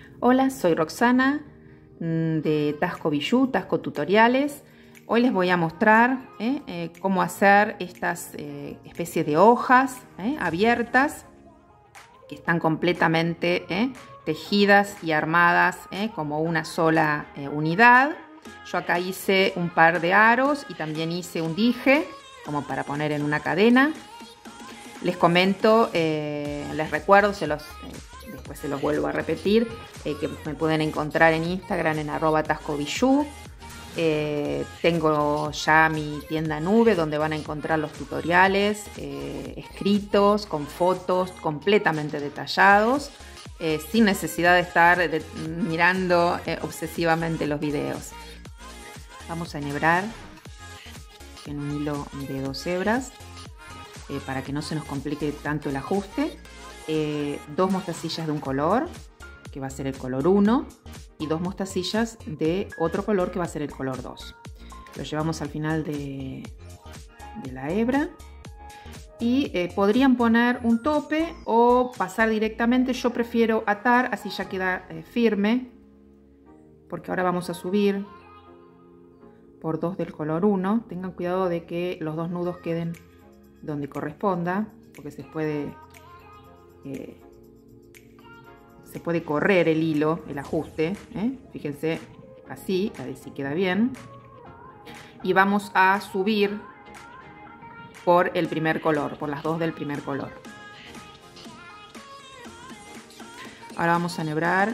Hola, soy Roxana de Tasco Bijou, Tasco Tutoriales. Hoy les voy a mostrar cómo hacer estas especies de hojas abiertas que están completamente tejidas y armadas como una sola unidad. Yo acá hice un par de aros y también hice un dije como para poner en una cadena. Les comento, les recuerdo, después se los vuelvo a repetir, que me pueden encontrar en Instagram en @tascobijou. Tengo ya mi tienda nube donde van a encontrar los tutoriales escritos, con fotos completamente detallados, sin necesidad de estar mirando obsesivamente los videos. Vamos a enhebrar en un hilo de 2 hebras para que no se nos complique tanto el ajuste. 2 mostacillas de un color, que va a ser el color 1, y 2 mostacillas de otro color, que va a ser el color 2. Lo llevamos al final de la hebra y podrían poner un tope o pasar directamente. Yo prefiero atar, así ya queda firme, porque ahora vamos a subir por 2 del color 1. Tengan cuidado de que los 2 nudos queden donde corresponda, porque se puede correr el hilo, el ajuste, fíjense, así, a ver si queda bien. Y vamos a subir por el primer color, por las 2 del primer color. Ahora vamos a enhebrar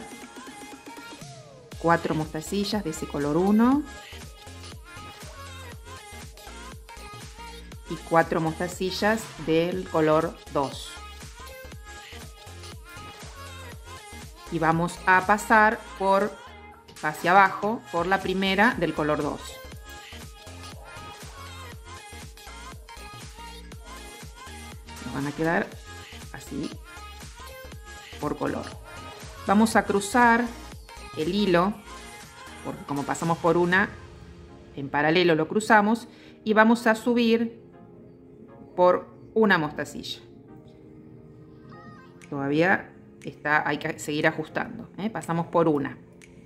4 mostacillas de ese color 1 y 4 mostacillas del color 2. Y vamos a pasar hacia abajo por la primera del color 2. Nos van a quedar así por color. Vamos a cruzar el hilo, porque como pasamos por una, en paralelo lo cruzamos, y vamos a subir por una mostacilla. Todavía hay que seguir ajustando, pasamos por una.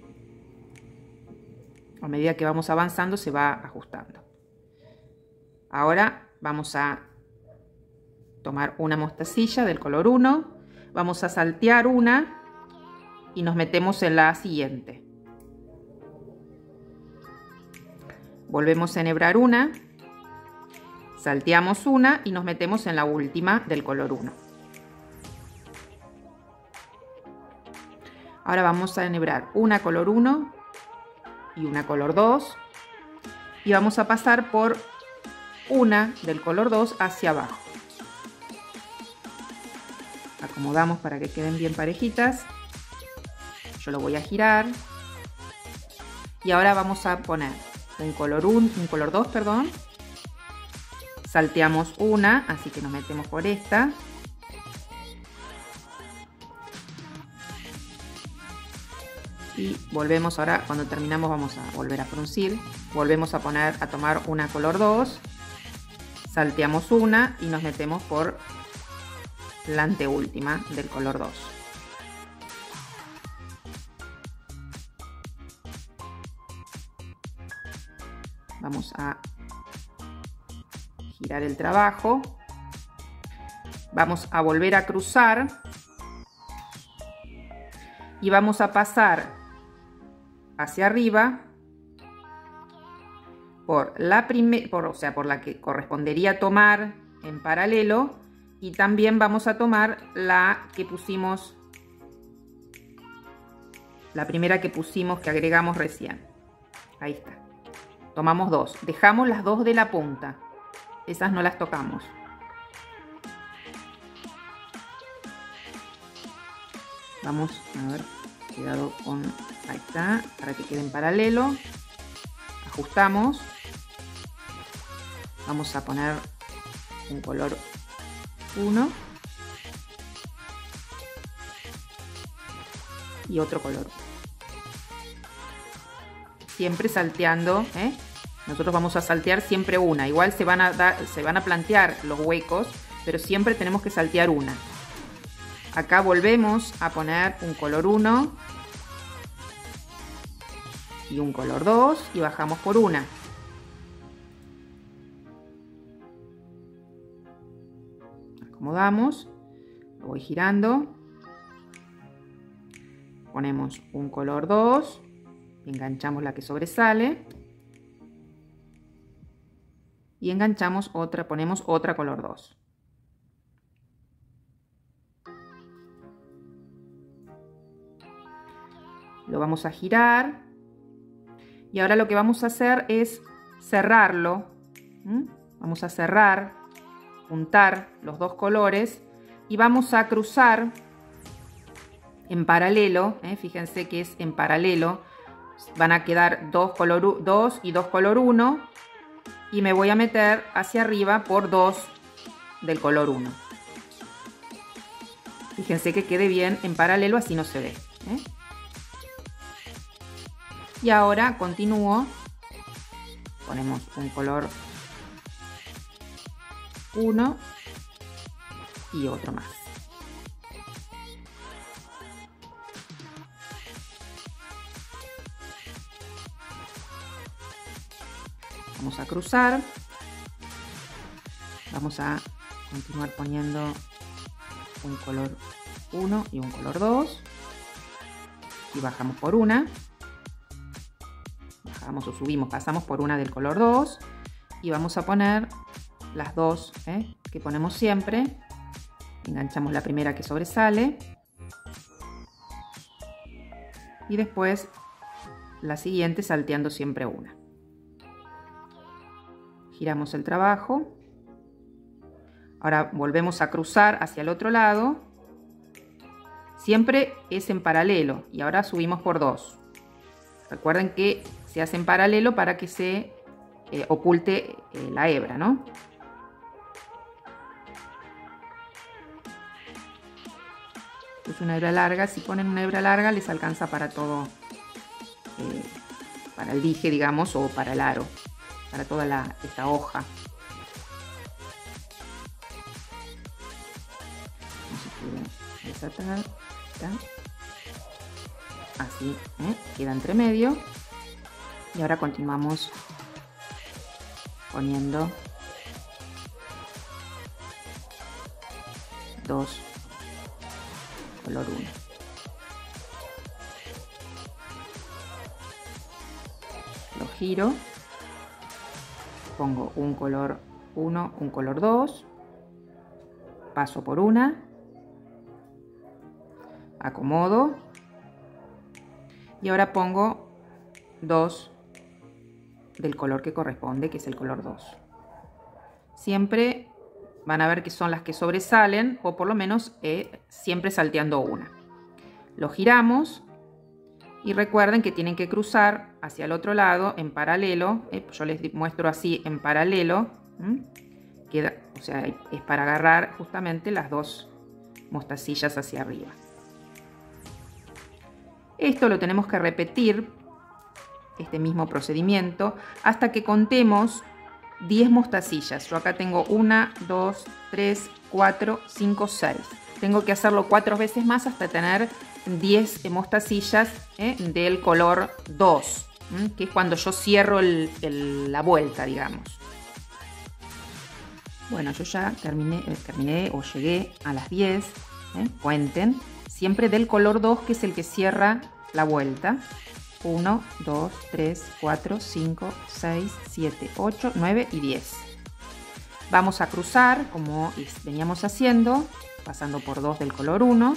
A medida que vamos avanzando se va ajustando. Ahora vamos a tomar una mostacilla del color 1, vamos a saltear una y nos metemos en la siguiente. Volvemos a enhebrar una, salteamos una y nos metemos en la última del color 1. Ahora vamos a enhebrar una color 1 y una color 2 y vamos a pasar por una del color 2 hacia abajo. Acomodamos para que queden bien parejitas. Yo lo voy a girar y ahora vamos a poner un color 2, perdón. Salteamos una, así que nos metemos por esta. Y volvemos ahora, cuando terminamos vamos a volver a fruncir, volvemos a tomar una color 2, salteamos una y nos metemos por la anteúltima del color 2. Vamos a girar el trabajo, vamos a volver a cruzar y vamos a pasar hacia arriba por la que correspondería tomar en paralelo, y también vamos a tomar la que pusimos, la primera que pusimos, que agregamos recién. Ahí está. Tomamos 2, dejamos las 2 de la punta, esas no las tocamos. Vamos a ver, cuidado con, ahí está, para que quede en paralelo. Ajustamos. Vamos a poner un color 1 y otro color. Siempre salteando, nosotros vamos a saltear siempre una. Igual se van a plantear los huecos, pero siempre tenemos que saltear una. Acá volvemos a poner un color 1 y un color 2 y bajamos por una. Acomodamos, lo voy girando, ponemos un color 2, enganchamos la que sobresale y enganchamos otra, ponemos otra color 2. Lo vamos a girar y ahora lo que vamos a hacer es cerrarlo. Vamos a cerrar, juntar los dos colores y vamos a cruzar en paralelo. Fíjense que es en paralelo, van a quedar dos color 2 y dos color 1 y me voy a meter hacia arriba por 2 del color 1. Fíjense que quede bien en paralelo, así no se ve. Y ahora continúo, ponemos un color 1 y otro más. Vamos a cruzar, vamos a continuar poniendo un color 1 y un color 2 y bajamos por una. Bajamos o subimos, pasamos por una del color 2 y vamos a poner las dos que ponemos siempre. Enganchamos la primera que sobresale y después la siguiente salteando siempre una. Giramos el trabajo. Ahora volvemos a cruzar hacia el otro lado. Siempre es en paralelo y ahora subimos por 2. Recuerden que se hace en paralelo para que se oculte la hebra, ¿no? Es una hebra larga, si ponen una hebra larga les alcanza para todo, para el dije, digamos, o para el aro, para toda esta hoja. Desatar, así, queda entre medio. Y ahora continuamos poniendo 2 color 1. Lo giro, pongo un color 1, un color 2, paso por una, acomodo y ahora pongo 2 del color que corresponde, que es el color 2. Siempre van a ver que son las que sobresalen, o por lo menos siempre salteando una. Lo giramos y recuerden que tienen que cruzar hacia el otro lado en paralelo. Yo les muestro así en paralelo. Queda, o sea, es para agarrar justamente las dos mostacillas hacia arriba. Esto lo tenemos que repetir, este mismo procedimiento, hasta que contemos 10 mostacillas. Yo acá tengo 1, 2, 3, 4, 5, 6. Tengo que hacerlo 4 veces más hasta tener 10 mostacillas del color 2, que es cuando yo cierro la vuelta, digamos. Bueno, yo ya terminé o llegué a las 10. Cuenten, siempre del color 2, que es el que cierra la vuelta. 1, 2, 3, 4, 5, 6, 7, 8, 9 y 10. Vamos a cruzar como veníamos haciendo, pasando por 2 del color 1,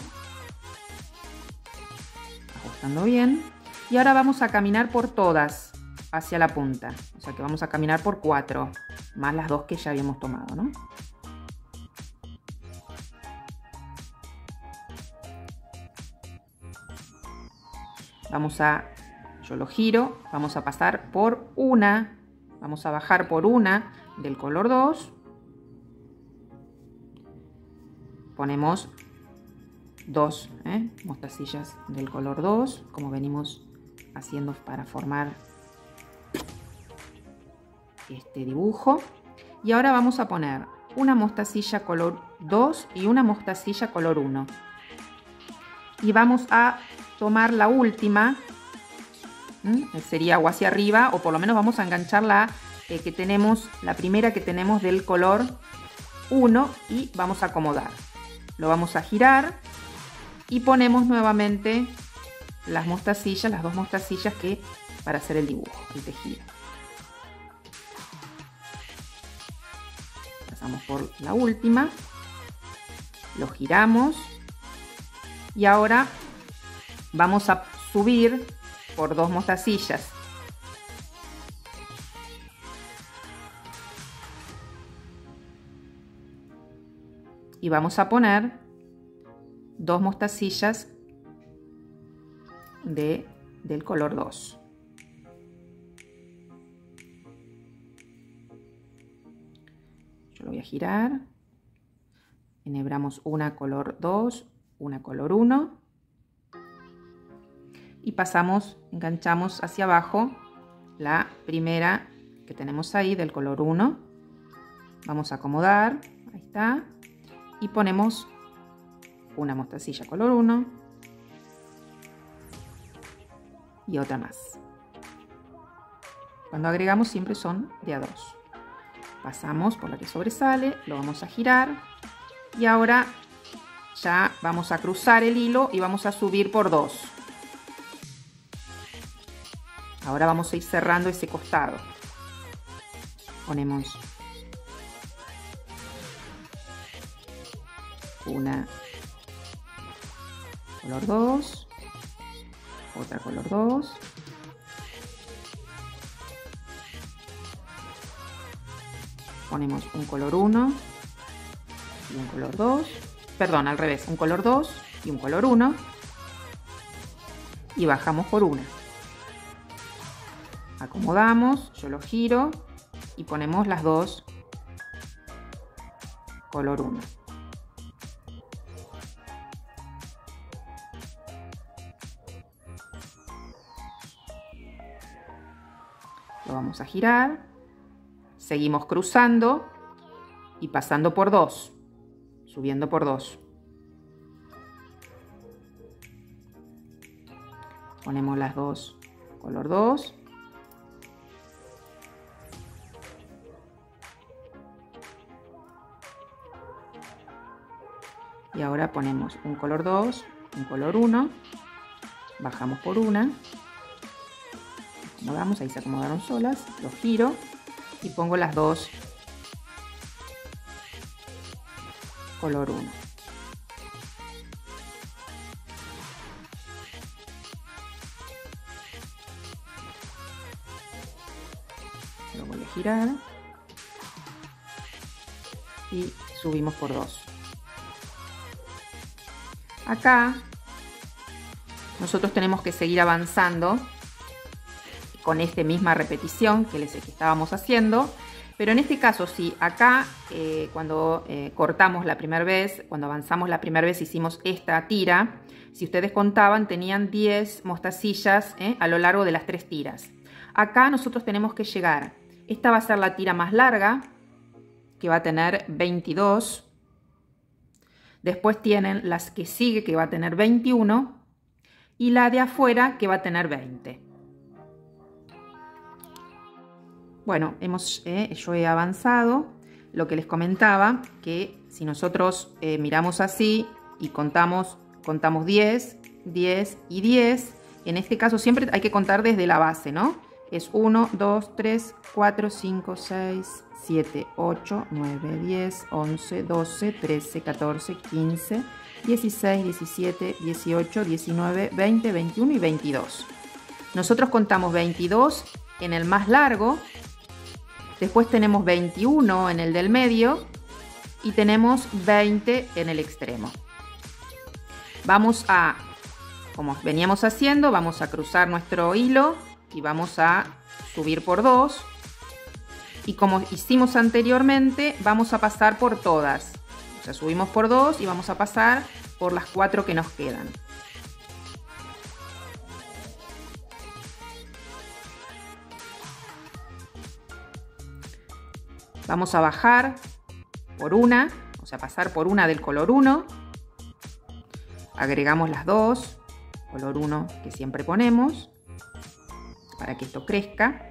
ajustando bien. Y ahora vamos a caminar por todas hacia la punta. O sea que vamos a caminar por 4, más las 2 que ya habíamos tomado, ¿no? Yo lo giro, vamos a pasar por una, vamos a bajar por una del color 2, ponemos 2 mostacillas del color 2, como venimos haciendo para formar este dibujo. Y ahora vamos a poner una mostacilla color 2 y una mostacilla color 1. Y vamos a tomar la última Sería o hacia arriba, o por lo menos vamos a enganchar la primera que tenemos del color 1 y vamos a acomodar. Lo vamos a girar y ponemos nuevamente las mostacillas, las dos mostacillas para hacer el dibujo, el tejido. Pasamos por la última, lo giramos y ahora vamos a subir por dos mostacillas. Y vamos a poner dos mostacillas del color 2. Yo lo voy a girar. Enhebramos una color 2, una color 1. Y pasamos, enganchamos hacia abajo la primera que tenemos ahí del color 1. Vamos a acomodar, ahí está. Y ponemos una mostacilla color 1 y otra más. Cuando agregamos siempre son de a 2. Pasamos por la que sobresale, lo vamos a girar y ahora ya vamos a cruzar el hilo y vamos a subir por 2. Ahora vamos a ir cerrando ese costado. Ponemos una color 2, otra color 2, ponemos un color 1 y un color 2, perdón, al revés, un color 2 y un color 1 y bajamos por una. Acomodamos, yo lo giro y ponemos las dos color 1. Lo vamos a girar, seguimos cruzando y pasando por 2, subiendo por 2. Ponemos las dos color 2. Y ahora ponemos un color 2, un color 1, bajamos por una. Acomodamos, ahí se acomodaron solas, lo giro y pongo las dos color 1. Lo voy a girar y subimos por 2. Acá nosotros tenemos que seguir avanzando con esta misma repetición que estábamos haciendo, pero en este caso sí, acá cuando cortamos la primera vez, cuando avanzamos la primera vez hicimos esta tira, si ustedes contaban tenían 10 mostacillas a lo largo de las 3 tiras. Acá nosotros tenemos que llegar, esta va a ser la tira más larga, que va a tener 22, después tienen las que sigue que va a tener 21 y la de afuera que va a tener 20. Bueno, yo he avanzado, lo que les comentaba, que si nosotros miramos así y contamos 10, 10 y 10, en este caso siempre hay que contar desde la base, ¿no? Es 1, 2, 3, 4, 5, 6, 7, 8, 9, 10, 11, 12, 13, 14, 15, 16, 17, 18, 19, 20, 21 y 22. Nosotros contamos 22 en el más largo, después tenemos 21 en el del medio y tenemos 20 en el extremo. Vamos a, como veníamos haciendo, vamos a cruzar nuestro hilo y vamos a subir por 2. Y como hicimos anteriormente, vamos a pasar por todas. O sea, subimos por 2 y vamos a pasar por las 4 que nos quedan. Vamos a bajar por una, o sea, pasar por una del color 1. Agregamos las dos, color 1 que siempre ponemos. para que esto crezca.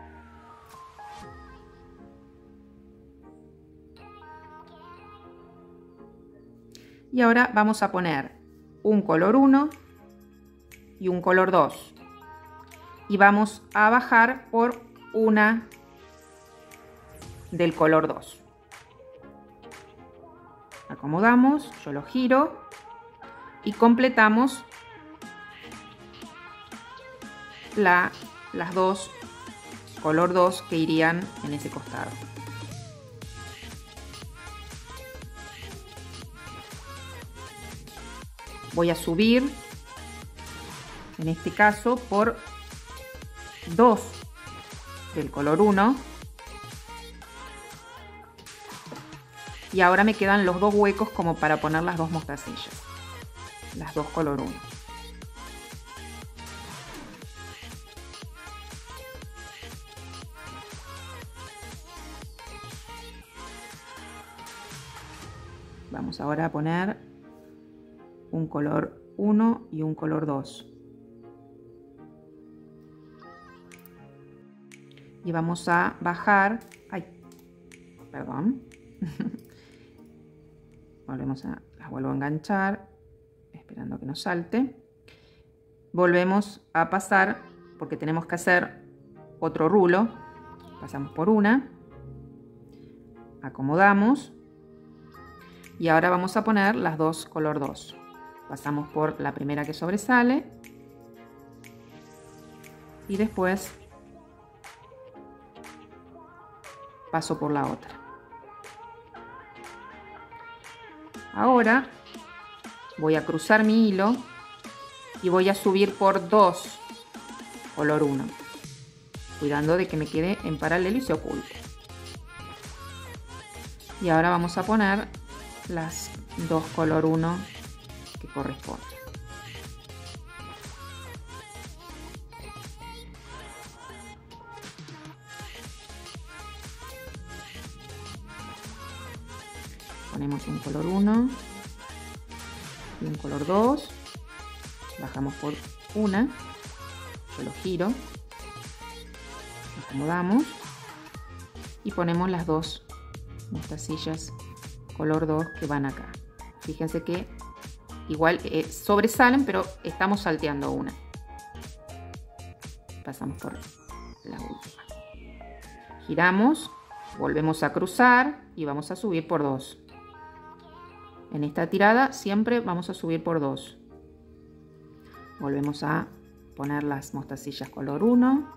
Y ahora vamos a poner un color 1 y un color 2. Y vamos a bajar por una del color 2. Acomodamos, yo lo giro y completamos las dos color 2 que irían en ese costado. Voy a subir, en este caso, por 2 del color 1. Y ahora me quedan los dos huecos como para poner las dos mostacillas. Las dos color 1. Vamos ahora a poner un color 1 y un color 2. Y vamos a bajar. Ay, perdón. Las vuelvo a enganchar, esperando que no salte. Volvemos a pasar, porque tenemos que hacer otro rulo. Pasamos por una. Acomodamos. Y ahora vamos a poner las dos color 2. Pasamos por la primera que sobresale. Y después paso por la otra. Ahora voy a cruzar mi hilo y voy a subir por 2 color 1, cuidando de que me quede en paralelo y se oculte. Y ahora vamos a poner las dos color 1 que corresponden. Ponemos un color 1 y un color 2, bajamos por una, yo lo giro, acomodamos y ponemos las dos mostacillas color 2 que van acá. Fíjense que igual sobresalen, pero estamos salteando una. Pasamos por la última. Giramos, volvemos a cruzar y vamos a subir por 2. En esta tirada siempre vamos a subir por 2. Volvemos a poner las mostacillas color 1.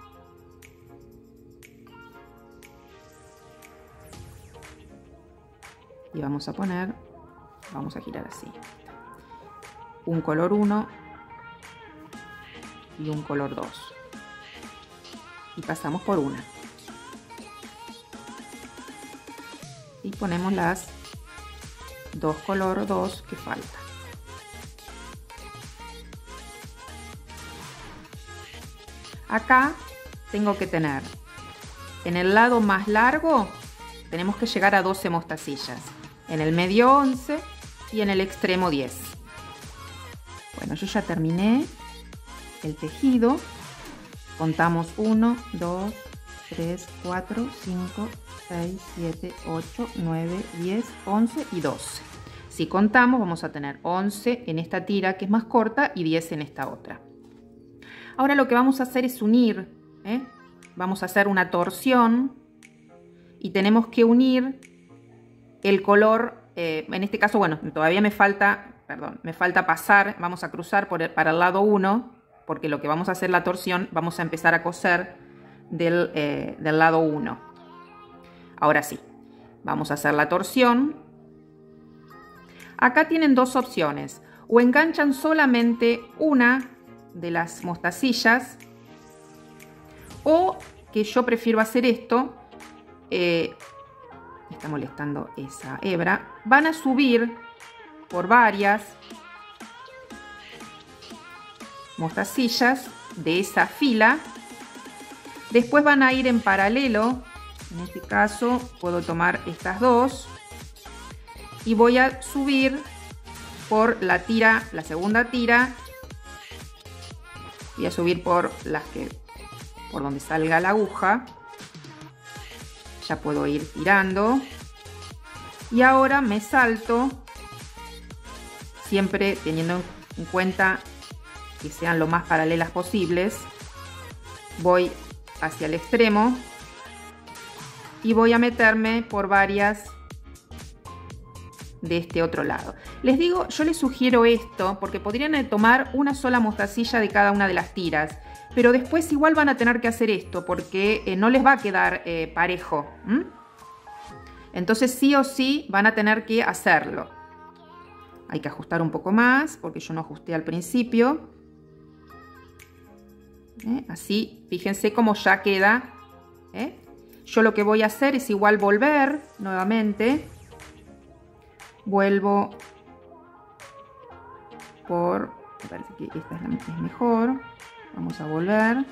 Y vamos a girar así. Un color 1 y un color 2. Y pasamos por una. Y ponemos las dos color 2 que faltan. Acá tengo que tener en el lado más largo, tenemos que llegar a 12 mostacillas, en el medio 11 y en el extremo 10. Bueno, yo ya terminé el tejido. Contamos 1, 2, 3, 4, 5, 6, 7, 8, 9, 10, 11 y 12. Si contamos, vamos a tener 11 en esta tira que es más corta y 10 en esta otra. Ahora lo que vamos a hacer es unir, vamos a hacer una torsión y tenemos que unir el color, en este caso, bueno, todavía me falta pasar, vamos a cruzar para el lado 1, porque lo que vamos a hacer la torsión, vamos a empezar a coser del lado 1. Ahora sí, vamos a hacer la torsión. Acá tienen dos opciones, o enganchan solamente una de las mostacillas, o que yo prefiero hacer esto, me está molestando esa hebra, van a subir por varias mostacillas de esa fila, después van a ir en paralelo, en este caso puedo tomar estas dos y voy a subir por la segunda tira, voy a subir por las que por donde salga la aguja. Ya puedo ir tirando. Y ahora me salto, siempre teniendo en cuenta que sean lo más paralelas posibles. Voy hacia el extremo y voy a meterme por varias de este otro lado. Les digo, yo les sugiero esto porque podrían tomar una sola mostacilla de cada una de las tiras, pero después igual van a tener que hacer esto porque no les va a quedar parejo. Entonces sí o sí van a tener que hacerlo. Hay que ajustar un poco más porque yo no ajusté al principio. Así, fíjense cómo ya queda. Yo lo que voy a hacer es igual volver nuevamente. Vuelvo por... Me parece que esta es mejor. Vamos a volver.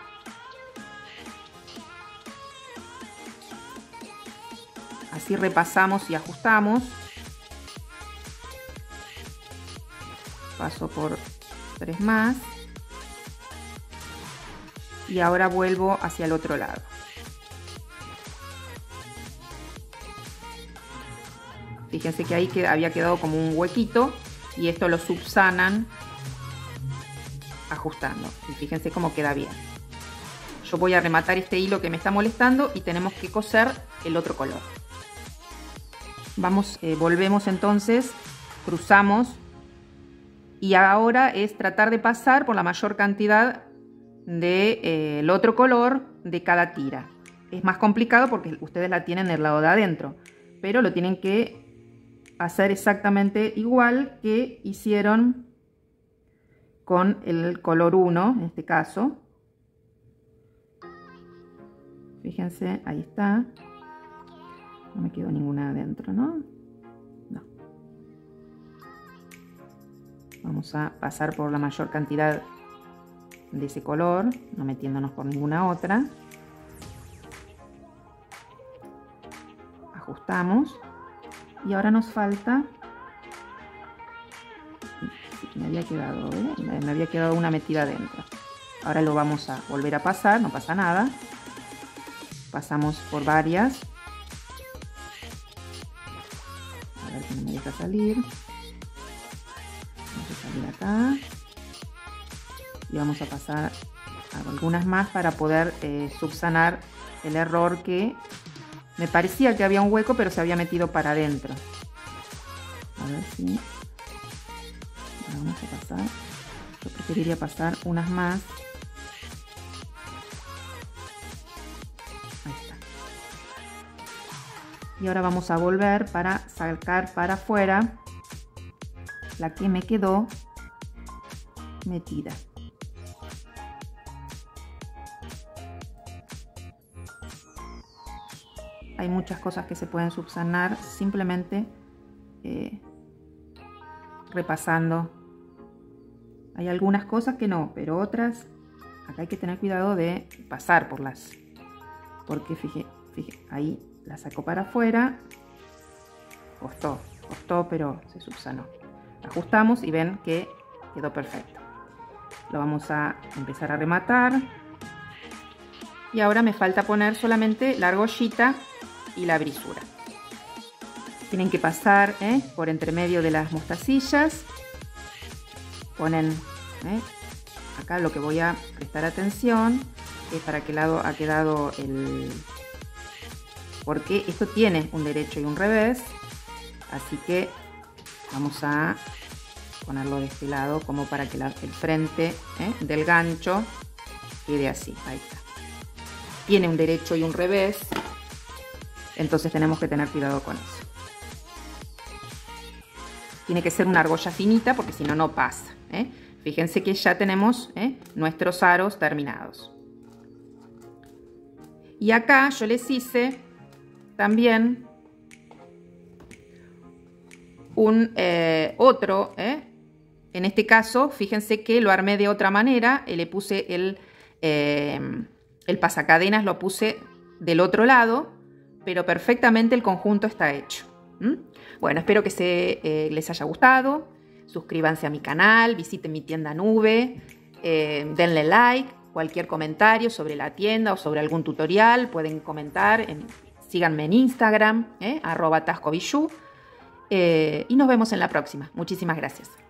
Así repasamos y ajustamos. Paso por 3 más. Y ahora vuelvo hacia el otro lado. Fíjense que ahí había quedado como un huequito y esto lo subsanan ajustando. Y fíjense cómo queda bien. Yo voy a rematar este hilo que me está molestando y tenemos que coser el otro color. Volvemos entonces, cruzamos y ahora es tratar de pasar por la mayor cantidad del otro color de cada tira. Es más complicado porque ustedes la tienen del lado de adentro, pero lo tienen que hacer exactamente igual que hicieron con el color 1 en este caso. Fíjense, ahí está. No me quedó ninguna adentro, ¿no? No. Vamos a pasar por la mayor cantidad de ese color, no metiéndonos por ninguna otra. Ajustamos. Y ahora nos falta... Me había quedado, me había quedado una metida adentro. Ahora lo vamos a volver a pasar, no pasa nada. Pasamos por varias. A ver si no me deja salir. Vamos a salir acá. Y vamos a pasar a algunas más para poder subsanar el error que me parecía que había un hueco, pero se había metido para adentro. A ver si... Ahora vamos a pasar. Yo preferiría pasar unas más. Ahí está. Y ahora vamos a volver para sacar para afuera la que me quedó metida. Hay muchas cosas que se pueden subsanar simplemente repasando. Hay algunas cosas que no, pero otras acá hay que tener cuidado de pasar por las, porque fíjate, ahí la saco para afuera, costó, pero se subsanó. Ajustamos y ven que quedó perfecto. Lo vamos a empezar a rematar y ahora me falta poner solamente la argollita y la brisura. Tienen que pasar por entre medio de las mostacillas. Ponen acá lo que voy a prestar atención es para qué lado ha quedado el... Porque esto tiene un derecho y un revés. Así que vamos a ponerlo de este lado como para que el frente del gancho quede así. Ahí está. Tiene un derecho y un revés. Entonces tenemos que tener cuidado con eso. Tiene que ser una argolla finita porque si no, no pasa. Fíjense que ya tenemos nuestros aros terminados. Y acá yo les hice también un otro. En este caso, fíjense que lo armé de otra manera. Le puse el pasacadenas, lo puse del otro lado, pero perfectamente el conjunto está hecho. Bueno, espero que les haya gustado. Suscríbanse a mi canal, visiten mi tienda Nube, denle like. cualquier comentario sobre la tienda o sobre algún tutorial, pueden comentar, síganme en Instagram, @tascobillú, y nos vemos en la próxima. Muchísimas gracias.